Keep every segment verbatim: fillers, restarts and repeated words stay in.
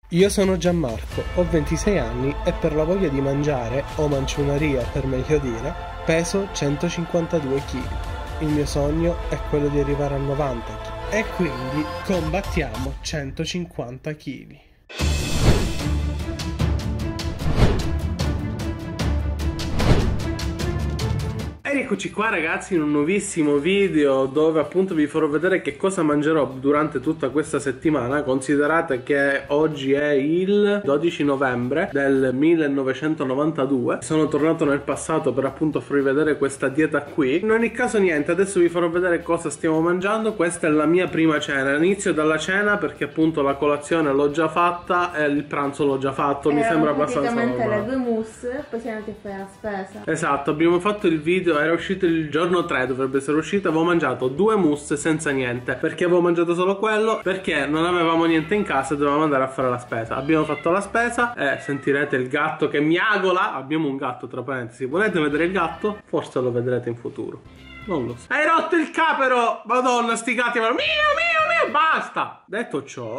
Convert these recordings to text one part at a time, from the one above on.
Io sono Gianmarco, ho ventisei anni e per la voglia di mangiare, o manciunaria per meglio dire, peso centocinquantadue chili. Il mio sogno è quello di arrivare a novanta chili e quindi combattiamo centocinquanta chili. E eccoci qua ragazzi in un nuovissimo video dove appunto vi farò vedere che cosa mangerò durante tutta questa settimana. Considerate che oggi è il dodici novembre del millenovecentonovantadue. Sono tornato nel passato per appunto farvi vedere questa dieta qui. In ogni caso niente, adesso vi farò vedere cosa stiamo mangiando. Questa è la mia prima cena. Inizio dalla cena perché appunto la colazione l'ho già fatta e il pranzo l'ho già fatto. Mi sembra abbastanza normale. Praticamente le due mousse, poi siamo andati a fare la spesa. Esatto, abbiamo fatto il video, era uscito il giorno tre, dovrebbe essere uscito. Avevo mangiato due mousse senza niente. Perché avevo mangiato solo quello? Perché non avevamo niente in casa e dovevamo andare a fare la spesa. Abbiamo fatto la spesa e sentirete il gatto che miagola. Abbiamo un gatto, tra parentesi. Volete vedere il gatto? Forse lo vedrete in futuro, non lo so. Hai rotto il capero! Madonna, sti gatti vanno mio mio mio. Basta! Detto ciò,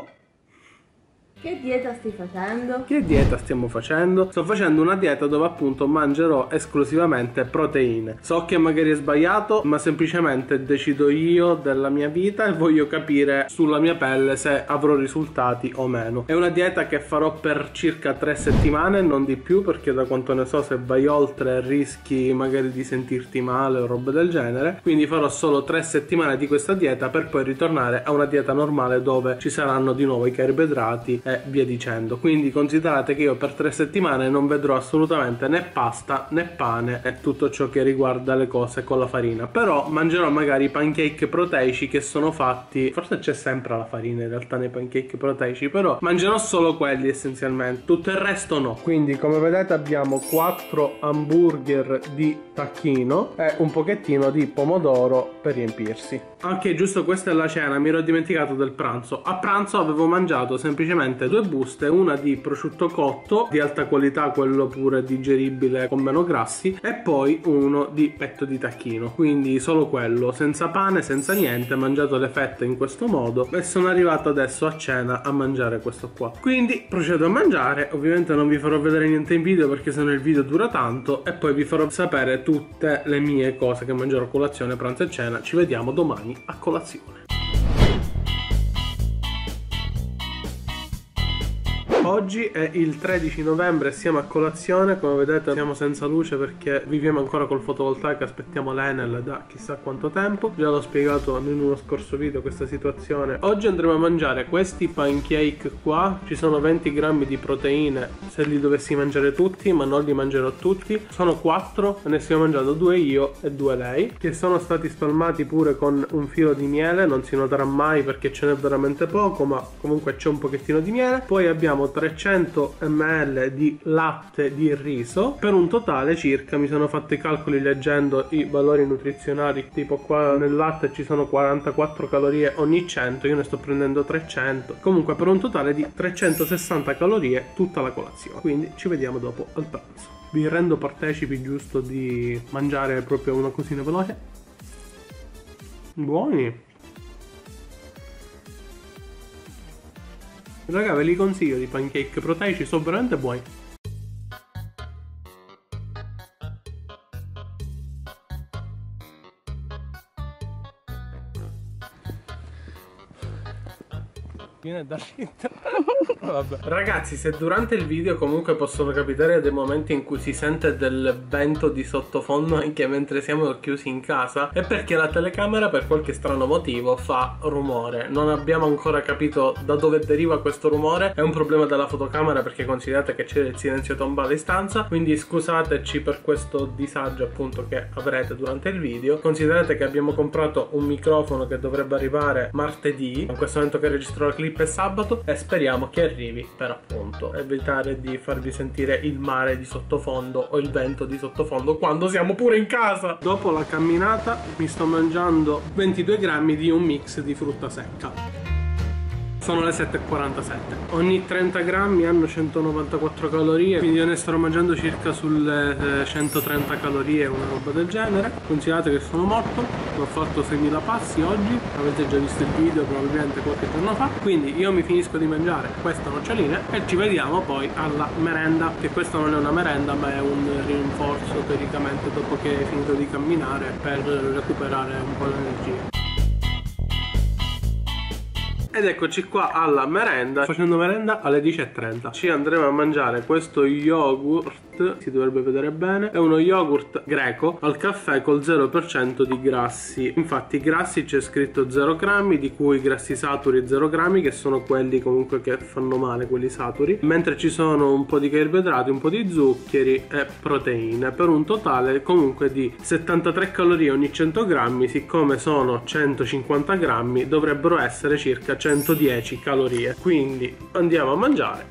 che dieta stai facendo? Che dieta stiamo facendo? Sto facendo una dieta dove appunto mangerò esclusivamente proteine. So che magari è sbagliato, ma semplicemente decido io della mia vita e voglio capire sulla mia pelle se avrò risultati o meno. È una dieta che farò per circa tre settimane, non di più, perché da quanto ne so se vai oltre rischi magari di sentirti male o robe del genere. Quindi farò solo tre settimane di questa dieta per poi ritornare a una dieta normale dove ci saranno di nuovo i carboidrati e via dicendo. Quindi considerate che io per tre settimane non vedrò assolutamente né pasta né pane e tutto ciò che riguarda le cose con la farina. Però mangerò magari i pancake proteici che sono fatti, forse c'è sempre la farina in realtà nei pancake proteici, però mangerò solo quelli essenzialmente, tutto il resto no. Quindi come vedete abbiamo quattro hamburger di tacchino e un pochettino di pomodoro per riempirsi. Ok, giusto, questa è la cena, mi ero dimenticato del pranzo. A pranzo avevo mangiato semplicemente due buste, una di prosciutto cotto di alta qualità, quello pure digeribile con meno grassi, e poi uno di petto di tacchino, quindi solo quello, senza pane, senza niente. Mangiato le fette in questo modo e sono arrivato adesso a cena a mangiare questo qua. Quindi procedo a mangiare. Ovviamente non vi farò vedere niente in video perché sennò il video dura tanto, e poi vi farò sapere tutte le mie cose che mangerò a colazione, pranzo e cena. Ci vediamo domani a colazione. Oggi è il tredici novembre, siamo a colazione. Come vedete siamo senza luce perché viviamo ancora col fotovoltaico, aspettiamo l'Enel da chissà quanto tempo. Già l'ho spiegato in uno scorso video questa situazione. Oggi andremo a mangiare questi pancake qua. Ci sono venti grammi di proteine se li dovessi mangiare tutti, ma non li mangerò tutti. Sono quattro, ne stiamo mangiando due io e due lei, che sono stati spalmati pure con un filo di miele. Non si noterà mai perché ce n'è veramente poco, ma comunque c'è un pochettino di miele. Poi abbiamo trecento millilitri di latte di riso, per un totale circa, mi sono fatto i calcoli leggendo i valori nutrizionali, tipo qua nel latte ci sono quarantaquattro calorie ogni cento, io ne sto prendendo trecento, comunque per un totale di trecentosessanta calorie tutta la colazione. Quindi ci vediamo dopo al pranzo. Vi rendo partecipi giusto di mangiare proprio una cosina veloce. Buoni! Raga, ve li consiglio di pancake proteici, sono veramente buoni. Viene da Vabbè. Ragazzi, se durante il video comunque possono capitare dei momenti in cui si sente del vento di sottofondo anche mentre siamo chiusi in casa, è perché la telecamera per qualche strano motivo fa rumore. Non abbiamo ancora capito da dove deriva questo rumore. È un problema della fotocamera perché considerate che c'è il silenzio tombale in stanza, quindi scusateci per questo disagio appunto che avrete durante il video. Considerate che abbiamo comprato un microfono che dovrebbe arrivare martedì, in questo momento che registro la clip è sabato, e speriamo che arrivi per appunto evitare di farvi sentire il mare di sottofondo o il vento di sottofondo quando siamo pure in casa. Dopo la camminata mi sto mangiando ventidue grammi di un mix di frutta secca. sono le sette e quarantasette. Ogni trenta grammi hanno centonovantaquattro calorie, quindi io ne starò mangiando circa sulle eh, centotrenta calorie, una roba del genere. Considerate che sono morto, ho fatto seimila passi oggi, avete già visto il video probabilmente qualche giorno fa, quindi io mi finisco di mangiare queste noccioline e ci vediamo poi alla merenda, che questa non è una merenda ma è un rinforzo teoricamente dopo che hai finito di camminare per recuperare un po' l'energia. Ed eccoci qua alla merenda. Facendo merenda alle dieci e trenta ci andremo a mangiare questo yogurt, si dovrebbe vedere bene, è uno yogurt greco al caffè col zero per cento di grassi. Infatti grassi c'è scritto zero grammi, di cui grassi saturi zero grammi, che sono quelli comunque che fanno male, quelli saturi, mentre ci sono un po' di carboidrati, un po' di zuccheri e proteine, per un totale comunque di settantatré calorie ogni cento grammi. Siccome sono centocinquanta grammi dovrebbero essere circa centodieci calorie, quindi andiamo a mangiare.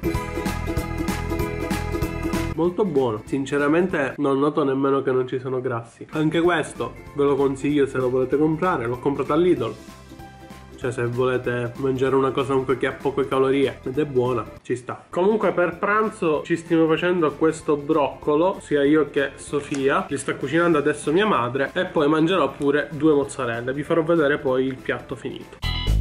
Molto buono, sinceramente non noto nemmeno che non ci sono grassi. Anche questo ve lo consiglio se lo volete comprare, l'ho comprato all'Lidl, cioè se volete mangiare una cosa comunque che ha poche calorie ed è buona, ci sta. Comunque per pranzo ci stiamo facendo questo broccolo, sia io che Sofia, li sta cucinando adesso mia madre, e poi mangerò pure due mozzarelle, vi farò vedere poi il piatto finito.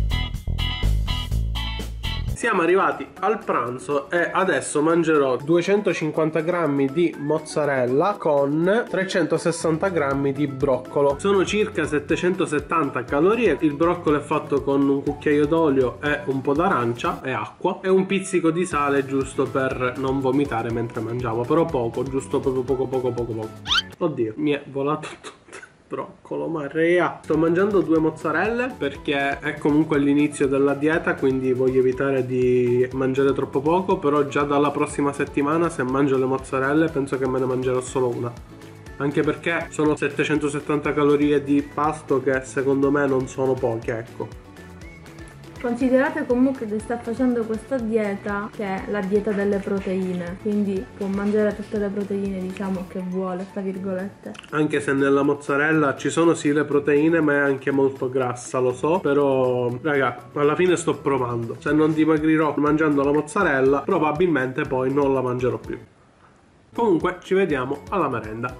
Siamo arrivati al pranzo e adesso mangerò duecentocinquanta grammi di mozzarella con trecentosessanta grammi di broccolo. Sono circa settecentosettanta calorie. Il broccolo è fatto con un cucchiaio d'olio e un po' d'arancia e acqua e un pizzico di sale, giusto per non vomitare mentre mangiamo, però poco, giusto proprio poco poco poco poco. Oddio, mi è volato tutto. Broccolo, Maria. Sto mangiando due mozzarelle perché è comunque l'inizio della dieta, quindi voglio evitare di mangiare troppo poco, però già dalla prossima settimana se mangio le mozzarelle penso che me ne mangerò solo una, anche perché sono settecentosettanta calorie di pasto che secondo me non sono poche, ecco. Considerate comunque che sta facendo questa dieta, che è la dieta delle proteine, quindi può mangiare tutte le proteine, diciamo, che vuole, tra virgolette. Anche se nella mozzarella ci sono sì le proteine, ma è anche molto grassa, lo so, però raga, alla fine sto provando. Se non dimagrirò mangiando la mozzarella, probabilmente poi non la mangerò più. Comunque ci vediamo alla merenda.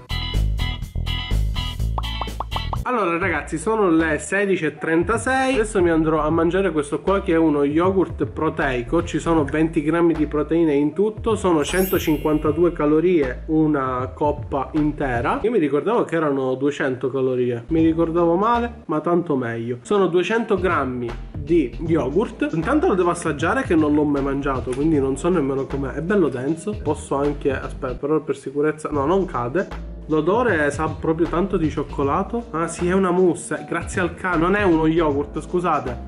Allora ragazzi, sono le sedici e trentasei, adesso mi andrò a mangiare questo qua che è uno yogurt proteico, ci sono venti grammi di proteine in tutto, sono centocinquantadue calorie una coppa intera. Io mi ricordavo che erano duecento calorie, mi ricordavo male, ma tanto meglio. Sono duecento grammi di yogurt, intanto lo devo assaggiare che non l'ho mai mangiato, quindi non so nemmeno com'è, è bello denso, posso anche, aspetta però per sicurezza, no non cade. L'odore sa proprio tanto di cioccolato. Ah sì, è una mousse, grazie al cane, non è uno yogurt, scusate.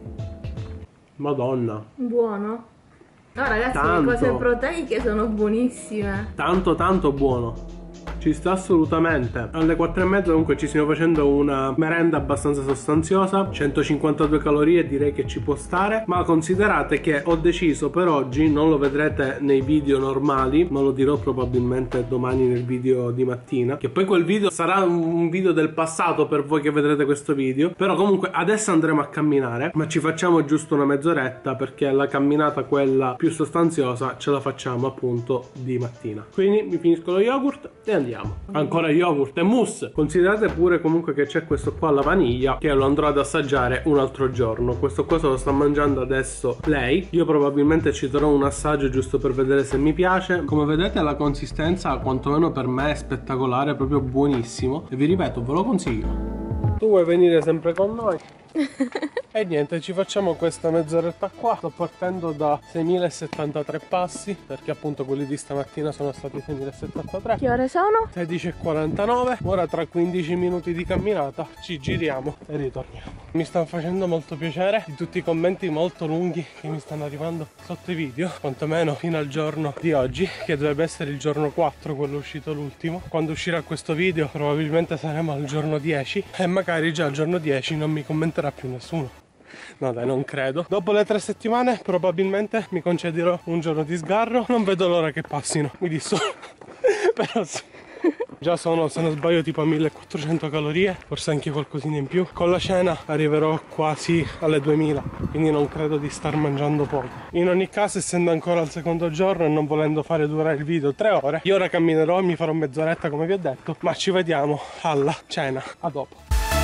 Madonna. Buono. No ragazzi, tanto, le cose proteiche sono buonissime. Tanto tanto buono. Ci sta assolutamente. Alle quattro e mezza comunque ci stiamo facendo una merenda abbastanza sostanziosa, centocinquantadue calorie, direi che ci può stare. Ma considerate che ho deciso per oggi, non lo vedrete nei video normali, ma lo dirò probabilmente domani nel video di mattina, che poi quel video sarà un video del passato per voi che vedrete questo video. Però comunque adesso andremo a camminare, ma ci facciamo giusto una mezz'oretta, perché la camminata quella più sostanziosa ce la facciamo appunto di mattina. Quindi mi finisco lo yogurt e andiamo. Ancora yogurt e mousse. Considerate pure comunque che c'è questo qua alla vaniglia, che lo andrò ad assaggiare un altro giorno. Questo qua se lo sta mangiando adesso lei. Io probabilmente ci darò un assaggio giusto per vedere se mi piace. Come vedete la consistenza quantomeno per me è spettacolare, proprio buonissimo, e vi ripeto, ve lo consiglio. Tu vuoi venire sempre con noi? E niente, ci facciamo questa mezz'oretta qua. Sto partendo da seimilasettantatré passi, perché appunto quelli di stamattina sono stati seimilasettantatré. Che ore sono? sedici e quarantanove. Ora tra quindici minuti di camminata ci giriamo e ritorniamo. Mi stanno facendo molto piacere di tutti i commenti molto lunghi che mi stanno arrivando sotto i video, quantomeno fino al giorno di oggi, che dovrebbe essere il giorno quattro, quello uscito l'ultimo. Quando uscirà questo video probabilmente saremo al giorno dieci e magari già al giorno dieci non mi commenterà più nessuno. No dai, non credo. Dopo le tre settimane probabilmente mi concederò un giorno di sgarro. Non vedo l'ora che passino, mi dissolo. Però sì. Già sono, se non sbaglio, tipo a millequattrocento calorie, forse anche qualcosina in più. Con la cena arriverò quasi alle duemila, quindi non credo di star mangiando poco. In ogni caso, essendo ancora al secondo giorno e non volendo fare durare il video tre ore, io ora camminerò e mi farò mezz'oretta come vi ho detto, ma ci vediamo alla cena. A dopo.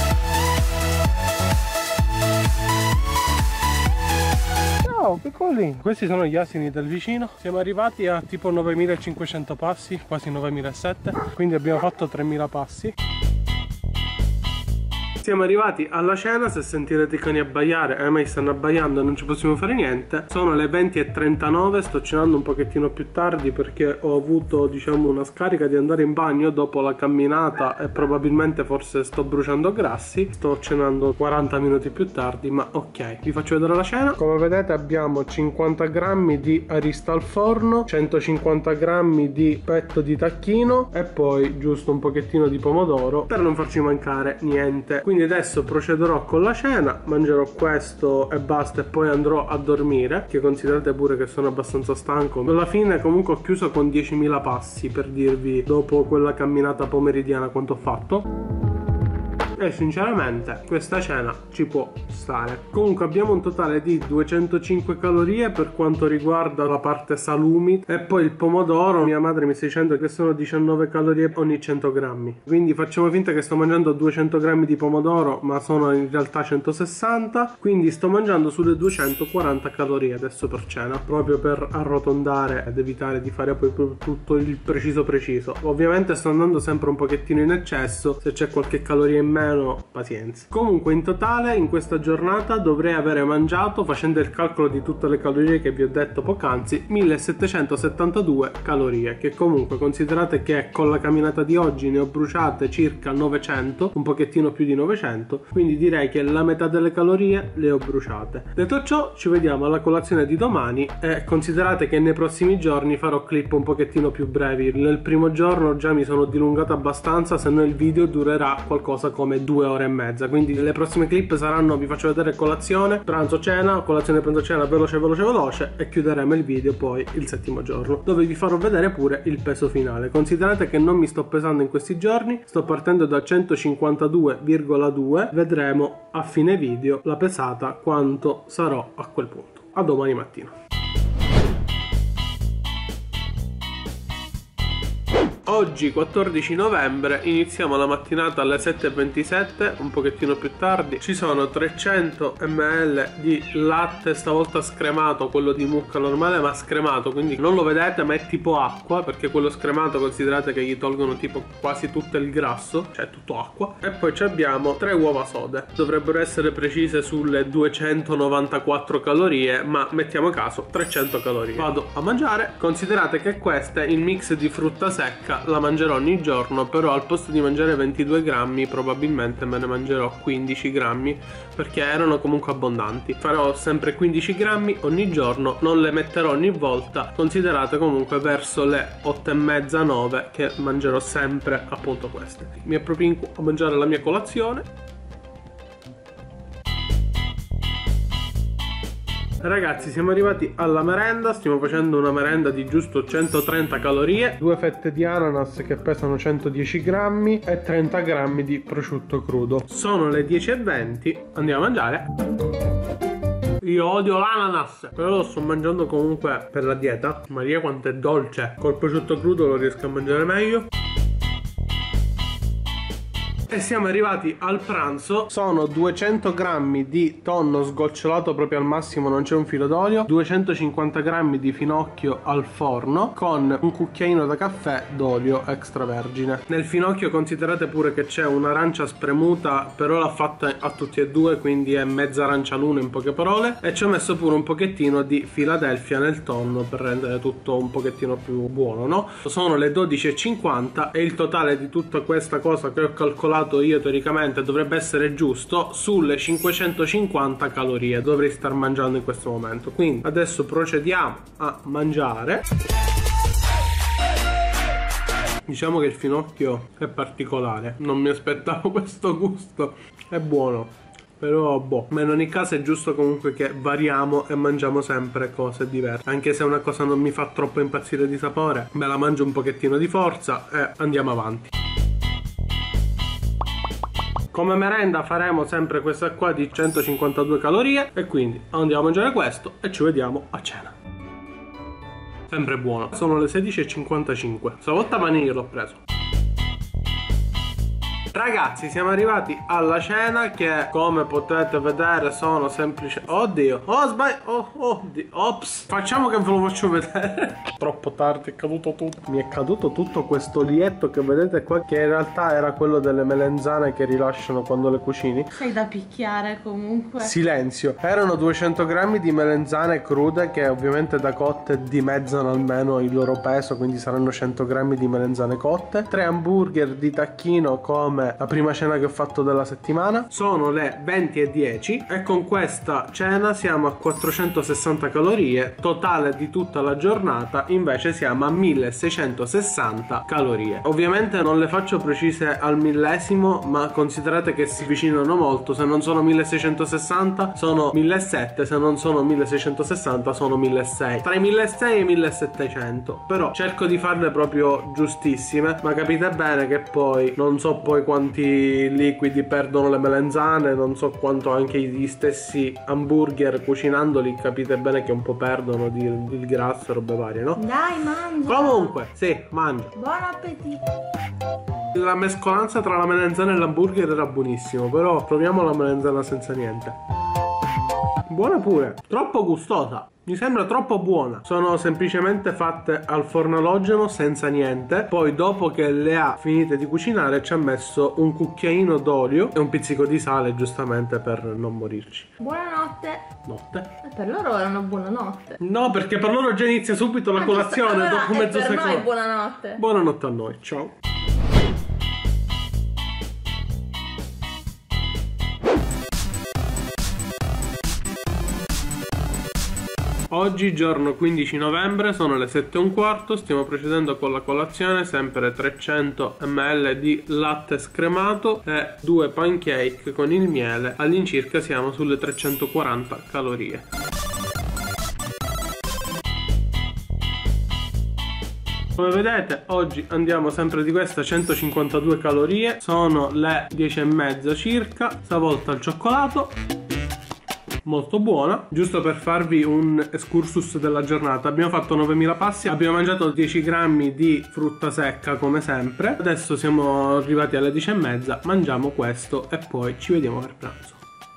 Ciao piccolini, questi sono gli asini del vicino. Siamo arrivati a tipo novemilacinquecento passi, quasi novemilasettecento, quindi abbiamo fatto tremila passi. Siamo arrivati alla cena, se sentirete i cani abbaiare, eh, ma stanno abbaiando e non ci possiamo fare niente. Sono le venti e trentanove, sto cenando un pochettino più tardi perché ho avuto, diciamo, una scarica di andare in bagno dopo la camminata e probabilmente forse sto bruciando grassi. Sto cenando quaranta minuti più tardi, ma ok. Vi faccio vedere la cena. Come vedete abbiamo cinquanta grammi di arista al forno, centocinquanta grammi di petto di tacchino e poi giusto un pochettino di pomodoro per non farci mancare niente. Quindi Quindi adesso procederò con la cena, mangerò questo e basta e poi andrò a dormire, che considerate pure che sono abbastanza stanco. Alla fine comunque ho chiuso con diecimila passi, per dirvi dopo quella camminata pomeridiana quanto ho fatto. E sinceramente questa cena ci può stare. Comunque abbiamo un totale di duecentocinque calorie per quanto riguarda la parte salumi, e poi il pomodoro, mia madre mi sta dicendo che sono diciannove calorie ogni cento grammi, quindi facciamo finta che sto mangiando duecento grammi di pomodoro, ma sono in realtà centosessanta, quindi sto mangiando sulle duecentoquaranta calorie adesso per cena, proprio per arrotondare ed evitare di fare poi tutto il preciso preciso. Ovviamente sto andando sempre un pochettino in eccesso, se c'è qualche caloria in meno pazienza. Comunque in totale in questa giornata dovrei avere mangiato, facendo il calcolo di tutte le calorie che vi ho detto poc'anzi, millesettecentosettantadue calorie, che comunque considerate che con la camminata di oggi ne ho bruciate circa novecento, un pochettino più di novecento, quindi direi che la metà delle calorie le ho bruciate. Detto ciò, ci vediamo alla colazione di domani e considerate che nei prossimi giorni farò clip un pochettino più brevi. Nel primo giorno già mi sono dilungato abbastanza, se no il video durerà qualcosa come due ore e mezza, quindi le prossime clip saranno: vi faccio vedere colazione, pranzo, cena, colazione, pranzo, cena, veloce veloce veloce, e chiuderemo il video poi il settimo giorno, dove vi farò vedere pure il peso finale. Considerate che non mi sto pesando in questi giorni, sto partendo da centocinquantadue virgola due, vedremo a fine video la pesata quanto sarò a quel punto. A domani mattina. Oggi quattordici novembre, iniziamo la mattinata alle sette e ventisette, un pochettino più tardi. Ci sono trecento millilitri di latte, stavolta scremato, quello di mucca normale ma scremato, quindi non lo vedete ma è tipo acqua, perché quello scremato considerate che gli tolgono tipo quasi tutto il grasso, cioè tutto acqua. E poi ci abbiamo tre uova sode, dovrebbero essere precise sulle duecentonovantaquattro calorie, ma mettiamo caso trecento calorie. Vado a mangiare. Considerate che questa è il mix di frutta secca, la mangerò ogni giorno, però al posto di mangiare ventidue grammi probabilmente me ne mangerò quindici grammi, perché erano comunque abbondanti. Farò sempre quindici grammi ogni giorno, non le metterò ogni volta. Considerate comunque verso le otto e mezza nove che mangerò sempre appunto queste. Mi appropinco a mangiare la mia colazione. Ragazzi, siamo arrivati alla merenda, stiamo facendo una merenda di giusto centotrenta calorie, due fette di ananas che pesano centodieci grammi e trenta grammi di prosciutto crudo. Sono le dieci e venti, andiamo a mangiare. Io odio l'ananas, però lo sto mangiando comunque per la dieta. Maria quanto è dolce, col prosciutto crudo lo riesco a mangiare meglio. E siamo arrivati al pranzo. Sono duecento grammi di tonno sgocciolato proprio al massimo, non c'è un filo d'olio, duecentocinquanta grammi di finocchio al forno con un cucchiaino da caffè d'olio extravergine. Nel finocchio considerate pure che c'è un'arancia spremuta, però l'ha fatta a tutti e due, quindi è mezza arancia l'uno in poche parole, e ci ho messo pure un pochettino di Philadelphia nel tonno per rendere tutto un pochettino più buono, no? Sono le dodici e cinquanta e il totale di tutta questa cosa che ho calcolato io teoricamente dovrebbe essere giusto sulle cinquecentocinquanta calorie dovrei star mangiando in questo momento. Quindi adesso procediamo a mangiare. Diciamo che il finocchio è particolare, non mi aspettavo questo gusto, è buono, però boh, ma in ogni caso è giusto comunque che variamo e mangiamo sempre cose diverse. Anche se una cosa non mi fa troppo impazzire di sapore, me la mangio un pochettino di forza e andiamo avanti. Come merenda faremo sempre questa qua di centocinquantadue calorie e quindi andiamo a mangiare questo e ci vediamo a cena. Sempre buono. Sono le sedici e cinquantacinque. Stavolta Panini l'ho preso. Ragazzi, siamo arrivati alla cena che, come potete vedere, sono semplici. Oddio, oh sbaglio, oh, oddio, ops. Facciamo che ve lo faccio vedere. Troppo tardi, è caduto tutto. Mi è caduto tutto questo lietto che vedete qua, che in realtà era quello delle melenzane che rilasciano quando le cucini. Sei da picchiare comunque. Silenzio. Erano duecento grammi di melenzane crude che ovviamente da cotte dimezzano almeno il loro peso, quindi saranno cento grammi di melenzane cotte. Tre hamburger di tacchino come la prima cena che ho fatto della settimana. Sono le venti e dieci e con questa cena siamo a quattrocentosessanta calorie. Totale di tutta la giornata invece siamo a milleseicentosessanta calorie. Ovviamente non le faccio precise al millesimo, ma considerate che si avvicinano molto. Se non sono milleseicentosessanta sono millesettecento, se non sono milleseicentosessanta sono milleseicento. Tra i milleseicento e i millesettecento. Però cerco di farle proprio giustissime, ma capite bene che poi non so poi quanti liquidi perdono le melenzane, non so quanto anche gli stessi hamburger cucinandoli, capite bene che un po' perdono di, di grasso e robe varie, no? Dai, mangia. Comunque, sì, mangio. Buon appetito. La mescolanza tra la melenzana e l'hamburger era buonissimo, però proviamo la melenzana senza niente. Buona pure, troppo gustosa. Mi sembra troppo buona. Sono semplicemente fatte al forno alogeno senza niente. Poi dopo che le ha finite di cucinare ci ha messo un cucchiaino d'olio e un pizzico di sale, giustamente per non morirci. Buonanotte. Notte? E per loro era una buonanotte. No, perché per loro già inizia subito la Ah, colazione giusto, allora, dopo mezzo e per secondo. noi buonanotte. Buonanotte a noi, ciao. Oggi giorno quindici novembre, sono le sette e un quarto, stiamo procedendo con la colazione, sempre trecento millilitri di latte scremato e due pancake con il miele, all'incirca siamo sulle trecentoquaranta calorie. Come vedete oggi andiamo sempre di questa centocinquantadue calorie, sono le dieci e mezza circa, stavolta il cioccolato. Molto buona. Giusto per farvi un excursus della giornata, abbiamo fatto novemila passi, abbiamo mangiato dieci grammi di frutta secca come sempre. Adesso siamo arrivati alle dieci e mezza, mangiamo questo e poi ci vediamo per pranzo.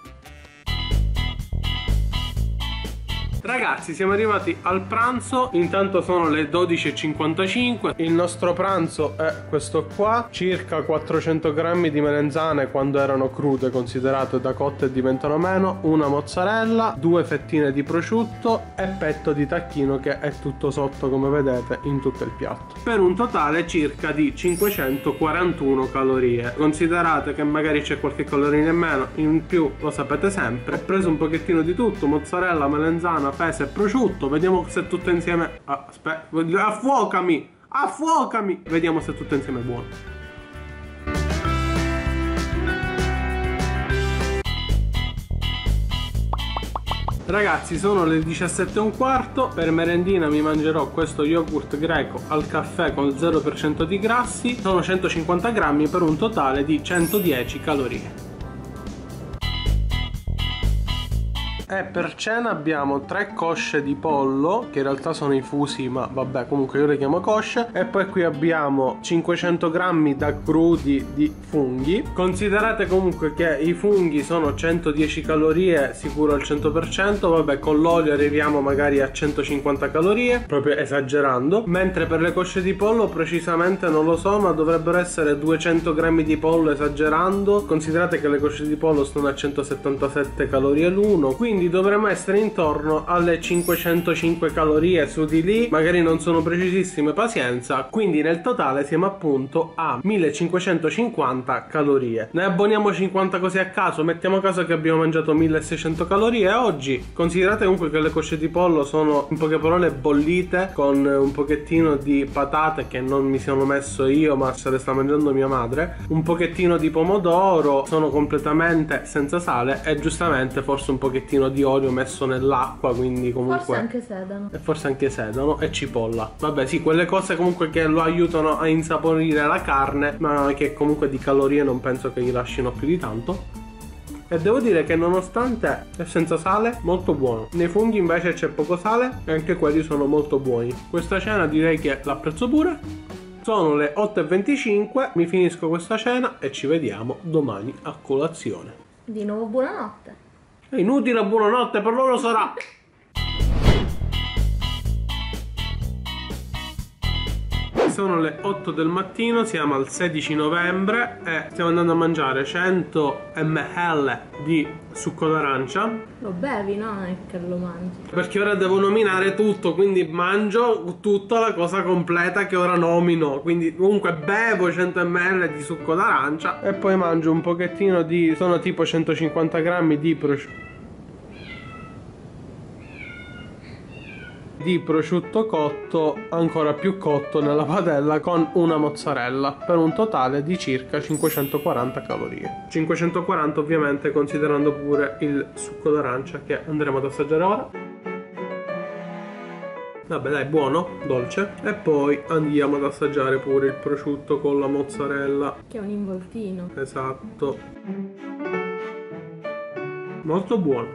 Ragazzi, siamo arrivati al pranzo, intanto sono le dodici e cinquantacinque. Il nostro pranzo è questo qua, circa quattrocento grammi di melenzane quando erano crude, considerate da cotte diventano meno, una mozzarella, due fettine di prosciutto e petto di tacchino che è tutto sotto come vedete in tutto il piatto, per un totale circa di cinquecentoquarantuno calorie. Considerate che magari c'è qualche calorina in meno, in più lo sapete sempre. Ho preso un pochettino di tutto, mozzarella, melenzana, pese e prosciutto. Vediamo se tutto insieme. Ah, aspetta, affuocami! Affuocami! Vediamo se tutto insieme è buono. Ragazzi, sono le diciassette e un quarto. Per merendina mi mangerò questo yogurt greco al caffè con zero per cento di grassi. Sono centocinquanta grammi per un totale di centodieci calorie. E per cena abbiamo tre cosce di pollo, che in realtà sono i fusi, ma vabbè, comunque io le chiamo cosce. E poi qui abbiamo cinquecento grammi da crudi di funghi. Considerate comunque che i funghi sono centodieci calorie sicuro al cento per cento. Vabbè, con l'olio arriviamo magari a centocinquanta calorie, proprio esagerando. Mentre per le cosce di pollo precisamente non lo so, ma dovrebbero essere duecento grammi di pollo esagerando. Considerate che le cosce di pollo sono a centosettantasette calorie l'uno, quindi dovremmo essere intorno alle cinquecentocinque calorie, su di lì, magari non sono precisissime, pazienza. Quindi nel totale siamo appunto a millecinquecentocinquanta calorie. Ne abboniamo cinquanta così a caso, mettiamo a caso che abbiamo mangiato milleseicento calorie oggi. Considerate comunque che le cosce di pollo sono in poche parole bollite con un pochettino di patate che non mi sono messo io, ma se le sta mangiando mia madre, un pochettino di pomodoro, sono completamente senza sale e giustamente forse un pochettino di olio messo nell'acqua, quindi comunque forse anche sedano. E forse anche sedano e cipolla. Vabbè, sì, quelle cose comunque che lo aiutano a insaporire la carne, ma che comunque di calorie non penso che gli lasciano più di tanto. E devo dire che nonostante è senza sale, molto buono. Nei funghi invece c'è poco sale e anche quelli sono molto buoni. Questa cena direi che l'apprezzo pure. Sono le otto e venticinque, mi finisco questa cena e ci vediamo domani a colazione. Di nuovo buonanotte. È inutile buonanotte, per loro sarà... Sono le otto del mattino, siamo al sedici novembre e stiamo andando a mangiare cento millilitri di succo d'arancia. Lo bevi, no? Non è che lo mangi. Perché ora devo nominare tutto, quindi mangio tutta la cosa completa che ora nomino. Quindi comunque bevo cento millilitri di succo d'arancia e poi mangio un pochettino di... sono tipo centocinquanta grammi di prosciutto. di prosciutto cotto, ancora più cotto nella padella, con una mozzarella, per un totale di circa cinquecentoquaranta calorie. cinquecentoquaranta ovviamente considerando pure il succo d'arancia che andremo ad assaggiare ora. Vabbè dai, buono, dolce. E poi andiamo ad assaggiare pure il prosciutto con la mozzarella. Che è un involtino. Esatto. Molto buono.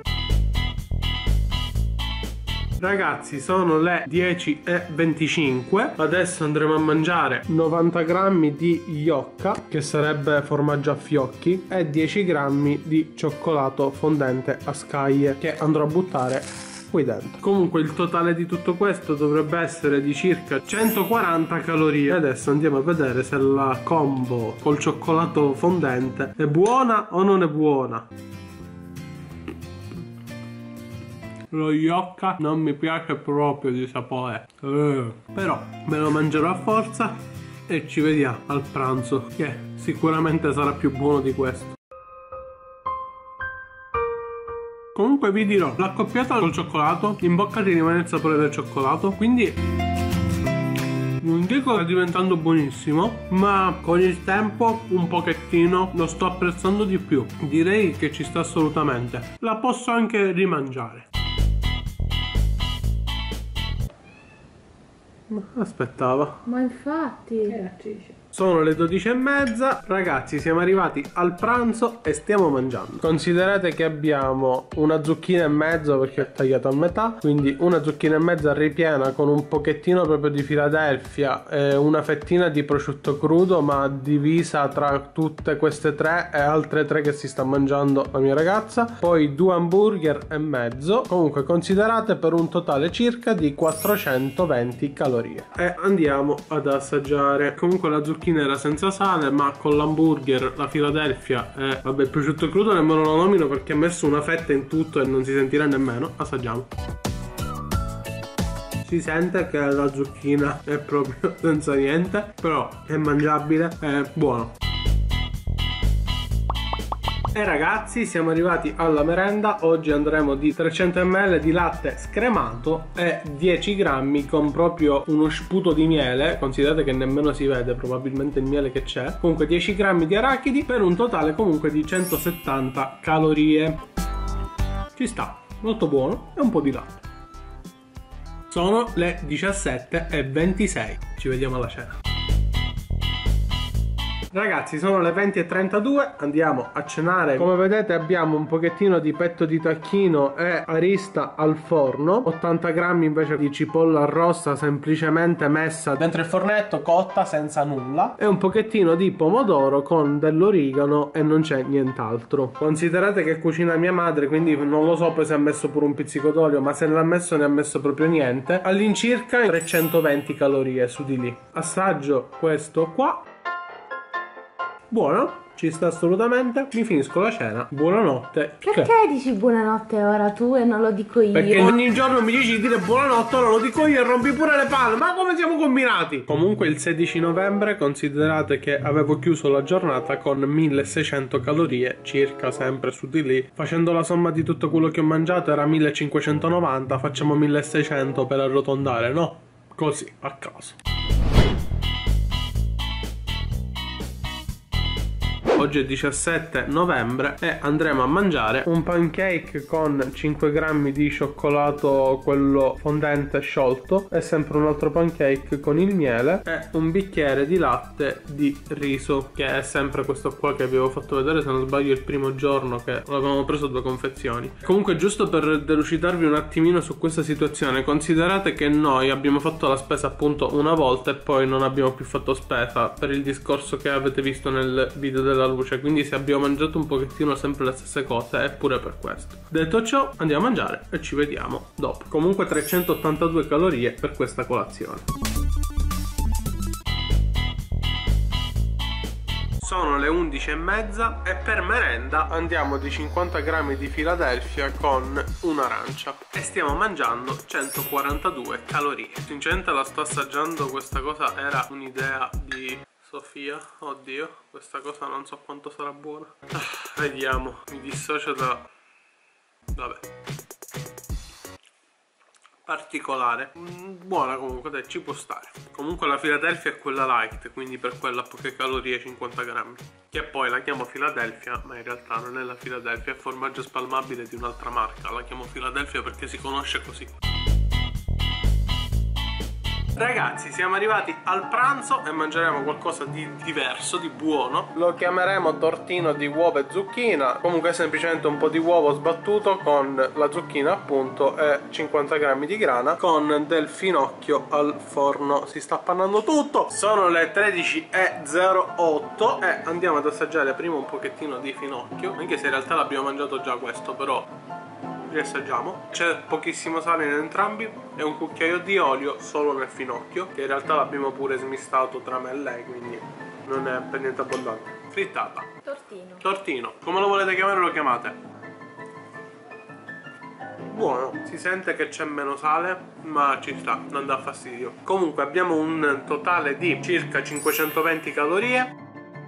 Ragazzi, sono le dieci e venticinque. Adesso andremo a mangiare novanta grammi di Iocca, che sarebbe formaggio a fiocchi, e dieci grammi di cioccolato fondente a scaglie, che andrò a buttare qui dentro. Comunque il totale di tutto questo dovrebbe essere di circa centoquaranta calorie. Adesso andiamo a vedere se la combo col cioccolato fondente è buona o non è buona. Lo Iocca non mi piace proprio di sapore, uh, però me lo mangerò a forza e ci vediamo al pranzo, che sicuramente sarà più buono di questo. Comunque vi dirò, l'accoppiata col cioccolato, in bocca ti rimane il sapore del cioccolato, quindi non dico che sta diventando buonissimo, ma con il tempo un pochettino lo sto apprezzando di più. Direi che ci sta assolutamente. La posso anche rimangiare. Aspettava. Ma infatti sono le dodici e mezza, ragazzi, siamo arrivati al pranzo e stiamo mangiando. Considerate che abbiamo una zucchina e mezzo, perché è tagliata a metà, quindi una zucchina e mezza ripiena con un pochettino proprio di Philadelphia e una fettina di prosciutto crudo, ma divisa tra tutte queste tre e altre tre che si sta mangiando la mia ragazza. Poi due hamburger e mezzo, comunque considerate per un totale circa di quattrocentoventi calorie. E andiamo ad assaggiare. Comunque la zucchina era senza sale, ma con l'hamburger, la Philadelphia e vabbè il prosciutto crudo nemmeno lo nomino perché ha messo una fetta in tutto e non si sentirà nemmeno. Assaggiamo. Si sente che la zucchina è proprio senza niente, però è mangiabile, è buono. E ragazzi, siamo arrivati alla merenda. Oggi andremo di trecento millilitri di latte scremato e dieci grammi con proprio uno sputo di miele. Considerate che nemmeno si vede probabilmente il miele che c'è. Comunque dieci grammi di arachidi per un totale comunque di centosettanta calorie. Ci sta, molto buono, e un po' di latte. Sono le diciassette e ventisei. Ci vediamo alla cena. Ragazzi, sono le venti e trentadue, andiamo a cenare. Come vedete abbiamo un pochettino di petto di tacchino e arista al forno, ottanta grammi invece di cipolla rossa semplicemente messa dentro il fornetto, cotta senza nulla, e un pochettino di pomodoro con dell'origano e non c'è nient'altro. Considerate che cucina mia madre, quindi non lo so poi se ha messo pure un pizzico d'olio, ma se l'ha messo ne ha messo proprio niente. All'incirca trecentoventi calorie su di lì. Assaggio questo qua. Buono, ci sta assolutamente. Mi finisco la cena. Buonanotte. Perché che? Dici buonanotte ora tu e non lo dico io? Perché ogni giorno mi dici di dire buonanotte, ora lo dico io e rompi pure le palle. Ma come siamo combinati? Comunque il sedici novembre considerate che avevo chiuso la giornata con milleseicento calorie circa, sempre su di lì. Facendo la somma di tutto quello che ho mangiato era millecinquecentonovanta. Facciamo milleseicento per arrotondare, no? Così, a caso. Oggi è diciassette novembre e andremo a mangiare un pancake con cinque grammi di cioccolato, quello fondente sciolto, e sempre un altro pancake con il miele e un bicchiere di latte di riso, che è sempre questo qua che vi avevo fatto vedere, se non sbaglio, il primo giorno che avevamo preso due confezioni. Comunque, giusto per delucidarvi un attimino su questa situazione, considerate che noi abbiamo fatto la spesa appunto una volta e poi non abbiamo più fatto spesa per il discorso che avete visto nel video della luce, quindi se abbiamo mangiato un pochettino sempre le stesse cose è pure per questo. Detto ciò, andiamo a mangiare e ci vediamo dopo. Comunque trecentottantadue calorie per questa colazione. Sono le undici e mezza e per merenda andiamo di cinquanta grammi di Philadelphia con un'arancia e stiamo mangiando centoquarantadue calorie. Sinceramente la sto assaggiando, questa cosa era un'idea di Sofia. Oddio, questa cosa non so quanto sarà buona. Ah, vediamo, mi dissocio da... vabbè. Particolare, buona comunque, dai, ci può stare. Comunque la Philadelphia è quella light, quindi per quella poche calorie, cinquanta grammi. Che poi la chiamo Philadelphia, ma in realtà non è la Philadelphia, è formaggio spalmabile di un'altra marca. La chiamo Philadelphia perché si conosce così. Ragazzi, siamo arrivati al pranzo e mangeremo qualcosa di diverso, di buono. Lo chiameremo tortino di uova e zucchina. Comunque è semplicemente un po' di uovo sbattuto con la zucchina appunto e cinquanta grammi di grana con del finocchio al forno. Si sta appannando tutto. Sono le tredici e zero otto e andiamo ad assaggiare prima un pochettino di finocchio, anche se in realtà l'abbiamo mangiato già questo, però riassaggiamo. C'è pochissimo sale in entrambi e un cucchiaio di olio solo nel finocchio, che in realtà l'abbiamo pure smistato tra me e lei, quindi non è per niente abbondante. Frittata. Tortino. Tortino. Come lo volete chiamare lo chiamate. Buono, si sente che c'è meno sale, ma ci sta, non dà fastidio. Comunque abbiamo un totale di circa cinquecentoventi calorie.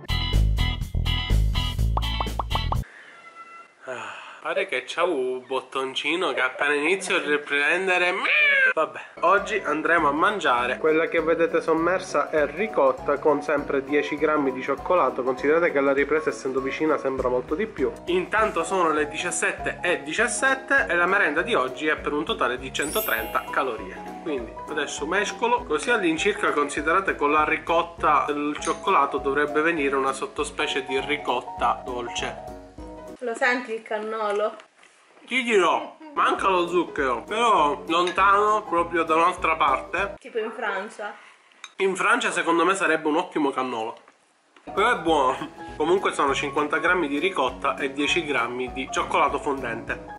Pare che c'ha un bottoncino che appena inizio a riprendere. Vabbè, oggi andremo a mangiare quella che vedete sommersa è ricotta con sempre dieci grammi di cioccolato. Considerate che la ripresa, essendo vicina, sembra molto di più. Intanto sono le diciassette e diciassette e la merenda di oggi è per un totale di centotrenta calorie. Quindi adesso mescolo, così all'incirca considerate con la ricotta il cioccolato dovrebbe venire una sottospecie di ricotta dolce. Lo senti il cannolo? Ti dirò, manca lo zucchero, però lontano, proprio da un'altra parte. Tipo in Francia. In Francia secondo me sarebbe un ottimo cannolo. Però è buono. Comunque sono cinquanta grammi di ricotta e dieci grammi di cioccolato fondente.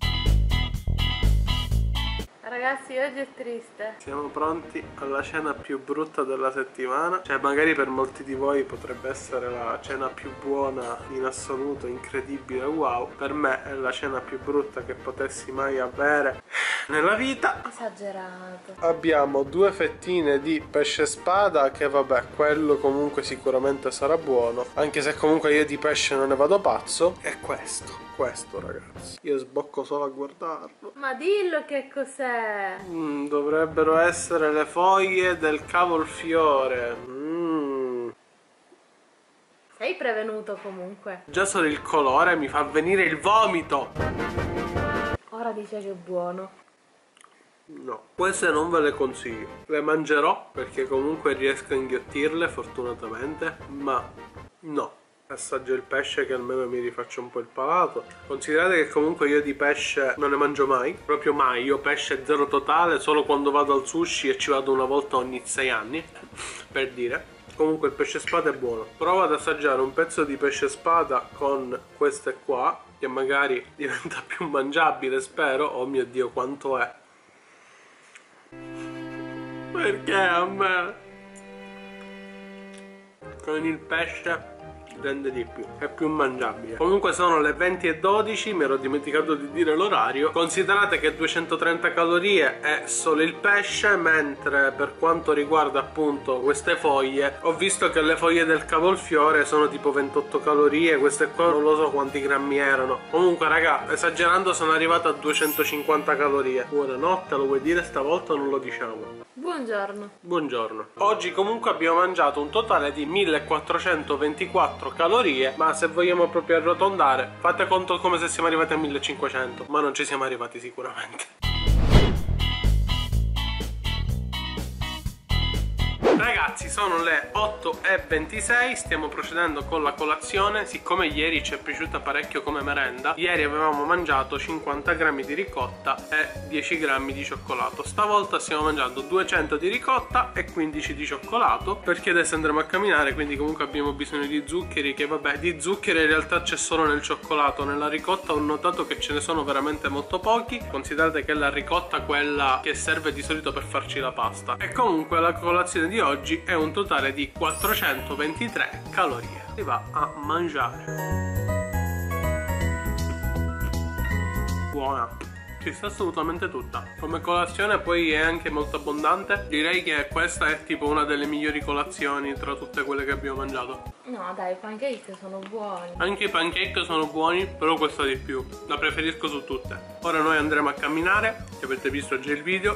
Ragazzi, oggi è triste. Siamo pronti alla cena più brutta della settimana. Cioè magari per molti di voi potrebbe essere la cena più buona in assoluto, incredibile, wow. Per me è la cena più brutta che potessi mai avere nella vita. Esagerato. Abbiamo due fettine di pesce spada, che vabbè, quello comunque sicuramente sarà buono, anche se comunque io di pesce non ne vado pazzo. E questo Questo ragazzi, io sbocco solo a guardarlo. Ma dillo che cos'è. Mm, dovrebbero essere le foglie del cavolfiore. Mm. Sei prevenuto comunque. Già solo il colore mi fa venire il vomito. Ora dice che è buono. No, queste non ve le consiglio. Le mangerò perché comunque riesco a inghiottirle fortunatamente, ma no. Assaggio il pesce che almeno mi rifaccio un po' il palato. Considerate che comunque io di pesce non ne mangio mai, proprio mai. Io pesce zero totale, solo quando vado al sushi e ci vado una volta ogni sei anni, per dire. Comunque il pesce spada è buono. Provo ad assaggiare un pezzo di pesce spada con queste qua, che magari diventa più mangiabile, spero. Oh mio Dio, quanto è. Perché a me? Con il pesce rende di più, è più mangiabile. Comunque sono le venti e dodici, mi ero dimenticato di dire l'orario. Considerate che duecentotrenta calorie è solo il pesce, mentre per quanto riguarda appunto queste foglie, ho visto che le foglie del cavolfiore sono tipo ventotto calorie, queste qua non lo so quanti grammi erano. Comunque raga, esagerando sono arrivato a duecentocinquanta calorie. Buonanotte, lo vuoi dire stavolta o non lo diciamo? Buongiorno. Buongiorno. Oggi comunque abbiamo mangiato un totale di millequattrocentoventiquattro calorie, ma se vogliamo proprio arrotondare, fate conto come se siamo arrivati a millecinquecento, ma non ci siamo arrivati sicuramente. Ragazzi, sono le otto e ventisei, stiamo procedendo con la colazione. Siccome ieri ci è piaciuta parecchio come merenda, ieri avevamo mangiato cinquanta grammi di ricotta e dieci grammi di cioccolato. Stavolta stiamo mangiando duecento di ricotta e quindici di cioccolato, perché adesso andremo a camminare, quindi comunque abbiamo bisogno di zuccheri, che vabbè, di zuccheri in realtà c'è solo nel cioccolato. Nella ricotta ho notato che ce ne sono veramente molto pochi. Considerate che la ricotta è quella che serve di solito per farci la pasta. E comunque la colazione di oggi Oggi è un totale di quattrocentoventitré calorie. Si va a mangiare. Buona, ci sta assolutamente tutta. Come colazione poi è anche molto abbondante. Direi che questa è tipo una delle migliori colazioni tra tutte quelle che abbiamo mangiato. No dai, i pancake sono buoni. Anche i pancake sono buoni, però questa di più. La preferisco su tutte. Ora noi andremo a camminare, che avete visto già il video.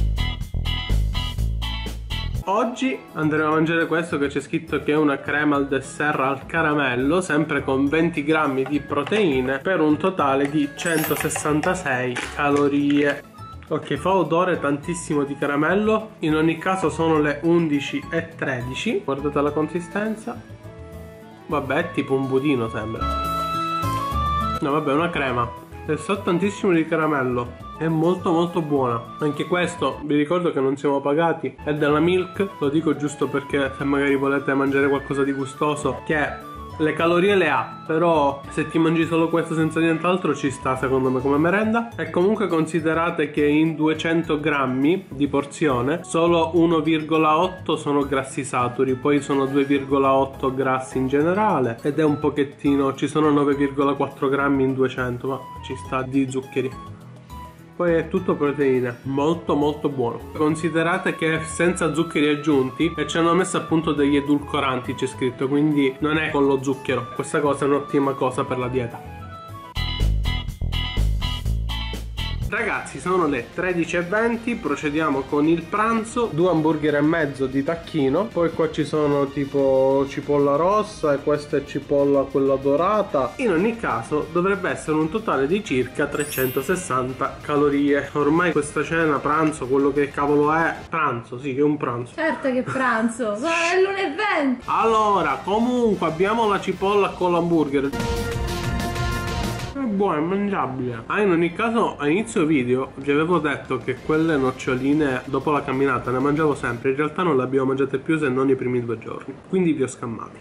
Oggi andremo a mangiare questo che c'è scritto che è una crema al dessert al caramello, sempre con venti grammi di proteine, per un totale di centosessantasei calorie. Ok, fa odore tantissimo di caramello. In ogni caso sono le undici e tredici. Guardate la consistenza. Vabbè, è tipo un budino sembra. No vabbè, è una crema. E sa tantissimo di caramello. È molto molto buona. Anche questo vi ricordo che non siamo pagati, è della Milk. Lo dico giusto perché se magari volete mangiare qualcosa di gustoso, che le calorie le ha, però se ti mangi solo questo senza nient'altro ci sta secondo me come merenda. E comunque considerate che in duecento grammi di porzione solo uno virgola otto sono grassi saturi, poi sono due virgola otto grassi in generale, ed è un pochettino, ci sono nove virgola quattro grammi in duecento, ma ci sta di zuccheri. Poi è tutto proteine, molto molto buono. Considerate che senza zuccheri aggiunti, e ci hanno messo appunto degli edulcoranti, c'è scritto, quindi non è con lo zucchero. Questa cosa è un'ottima cosa per la dieta. Ragazzi, sono le tredici e venti, procediamo con il pranzo. Due hamburger e mezzo di tacchino. Poi qua ci sono tipo cipolla rossa e questa è cipolla quella dorata. In ogni caso dovrebbe essere un totale di circa trecentosessanta calorie. Ormai questa cena, pranzo, quello che cavolo è, pranzo, sì che è un pranzo. Certo che pranzo, sono le l'una e venti. Allora, comunque abbiamo la cipolla con l'hamburger. È buono, è mangiabile. Ah, in ogni caso a inizio video vi avevo detto che quelle noccioline dopo la camminata le mangiavo sempre. In realtà non le abbiamo mangiate più se non i primi due giorni, quindi vi ho scammati.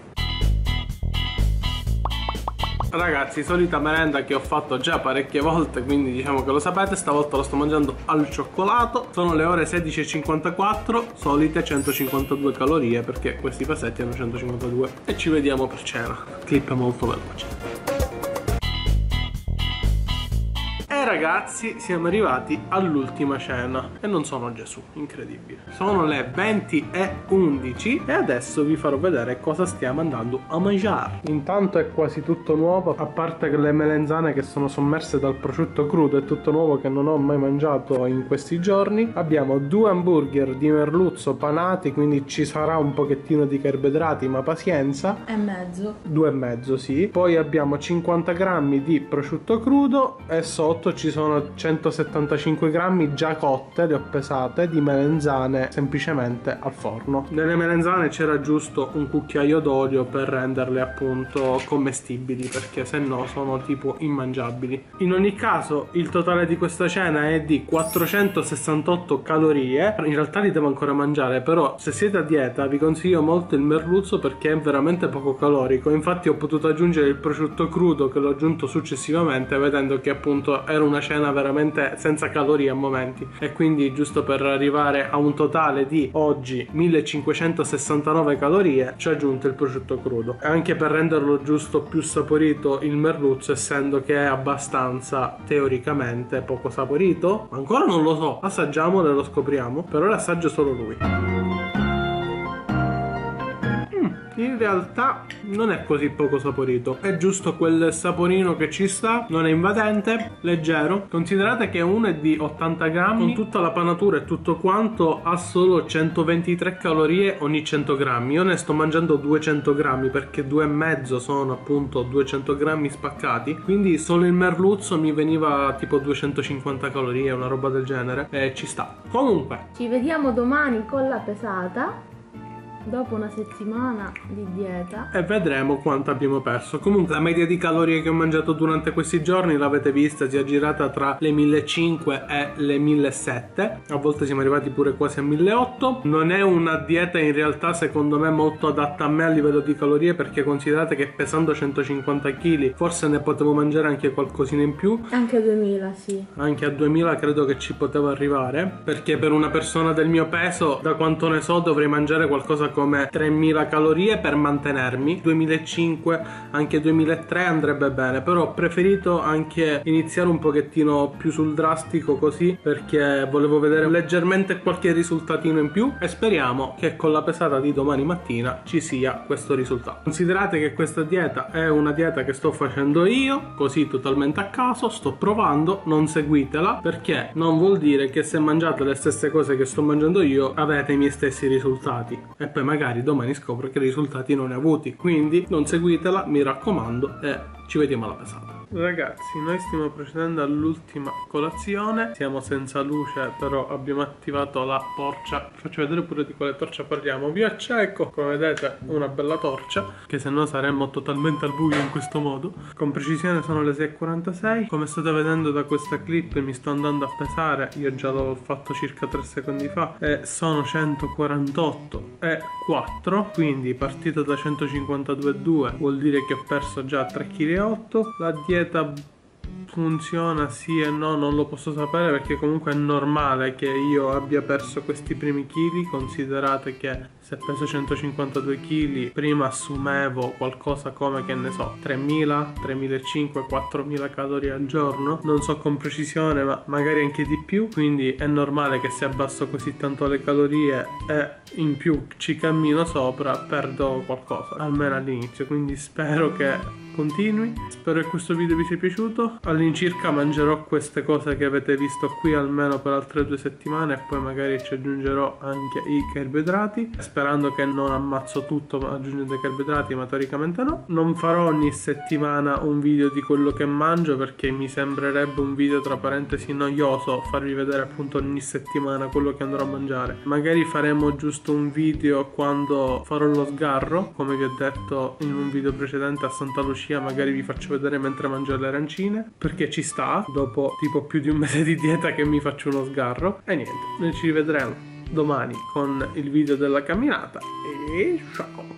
Ragazzi, solita merenda che ho fatto già parecchie volte, quindi diciamo che lo sapete. Stavolta lo sto mangiando al cioccolato. Sono le ore sedici e cinquantaquattro, solite centocinquantadue calorie, perché questi pasetti hanno centocinquantadue. E ci vediamo per cena. Clip molto veloce. Ragazzi, siamo arrivati all'ultima cena e non sono Gesù, incredibile. Sono le venti e undici e adesso vi farò vedere cosa stiamo andando a mangiare. Intanto è quasi tutto nuovo, a parte che le melenzane che sono sommerse dal prosciutto crudo, è tutto nuovo che non ho mai mangiato in questi giorni. Abbiamo due hamburger di merluzzo panati, quindi ci sarà un pochettino di carboidrati, ma pazienza. E mezzo. Due e mezzo, sì. Poi abbiamo cinquanta grammi di prosciutto crudo e sotto ci sono centosettantacinque grammi già cotte, le ho pesate, di melenzane semplicemente al forno. Nelle melenzane c'era giusto un cucchiaio d'olio per renderle appunto commestibili, perché se no sono tipo immangiabili. In ogni caso il totale di questa cena è di quattrocentosessantotto calorie. In realtà li devo ancora mangiare, però se siete a dieta vi consiglio molto il merluzzo perché è veramente poco calorico. Infatti ho potuto aggiungere il prosciutto crudo, che l'ho aggiunto successivamente, vedendo che appunto era una cena veramente senza calorie a momenti, e quindi giusto per arrivare a un totale di oggi millecinquecentosessantanove calorie ci ho aggiunto il prosciutto crudo, e anche per renderlo giusto più saporito il merluzzo, essendo che è abbastanza teoricamente poco saporito. Ancora non lo so, assaggiamolo e lo scopriamo. Per ora assaggio solo lui. in realtà non è così poco saporito, è giusto quel saporino che ci sta, non è invadente, leggero. Considerate che uno è di ottanta grammi, con tutta la panatura e tutto quanto ha solo centoventitré calorie ogni cento grammi. Io ne sto mangiando duecento grammi perché due e mezzo sono appunto duecento grammi spaccati, quindi solo il merluzzo mi veniva tipo duecentocinquanta calorie, una roba del genere, e ci sta. Comunque ci vediamo domani con la pesata dopo una settimana di dieta e vedremo quanto abbiamo perso. Comunque la media di calorie che ho mangiato durante questi giorni l'avete vista, si è girata tra le millecinquecento e le millesettecento, a volte siamo arrivati pure quasi a milleottocento. Non è una dieta in realtà secondo me molto adatta a me a livello di calorie, perché considerate che pesando centocinquanta chili forse ne potevo mangiare anche qualcosina in più, anche a duemila, sì, anche a duemila credo che ci potevo arrivare, perché per una persona del mio peso, da quanto ne so, dovrei mangiare qualcosa come tremila calorie per mantenermi. duemilacinquecento, anche duemilatrecento andrebbe bene, però ho preferito anche iniziare un pochettino più sul drastico così, perché volevo vedere leggermente qualche risultatino in più e speriamo che con la pesata di domani mattina ci sia questo risultato. Considerate che questa dieta è una dieta che sto facendo io, così totalmente a caso, sto provando, non seguitela, perché non vuol dire che se mangiate le stesse cose che sto mangiando io avete i miei stessi risultati e poi magari domani scopro che risultati non ne ho avuti, quindi non seguitela, mi raccomando, e ci vediamo alla pesata. Ragazzi, noi stiamo procedendo all'ultima colazione, siamo senza luce però abbiamo attivato la torcia, vi faccio vedere pure di quale torcia parliamo. Vi acceco, come vedete, una bella torcia, che se no saremmo totalmente al buio in questo modo. Con precisione sono le sei e quarantasei, come state vedendo da questa clip mi sto andando a pesare, io già l'ho fatto circa tre secondi fa e sono centoquarantotto e quattro, quindi partito da centocinquantadue virgola due vuol dire che ho perso già tre virgola otto kg. La dieta funziona sì e no, non lo posso sapere, perché comunque è normale che io abbia perso questi primi chili. Considerate che se peso centocinquantadue chili prima assumevo qualcosa come, che ne so, tremila, tremilacinquecento, quattromila calorie al giorno, non so con precisione ma magari anche di più, quindi è normale che se abbasso così tanto le calorie e in più ci cammino sopra perdo qualcosa, almeno all'inizio, quindi spero che continui. Spero che questo video vi sia piaciuto. All'incirca mangerò queste cose che avete visto qui almeno per altre due settimane e poi magari ci aggiungerò anche i carboidrati, sperando che non ammazzo tutto ma aggiungendo i carboidrati, ma teoricamente no. Non farò ogni settimana un video di quello che mangio, perché mi sembrerebbe un video tra parentesi noioso farvi vedere appunto ogni settimana quello che andrò a mangiare. Magari faremo giusto un video quando farò lo sgarro, come vi ho detto in un video precedente a Santa Lucia, magari vi faccio vedere mentre mangio le arancine, perché ci sta, dopo tipo più di un mese di dieta che mi faccio uno sgarro. E niente, noi ci rivedremo domani con il video della camminata e ciao.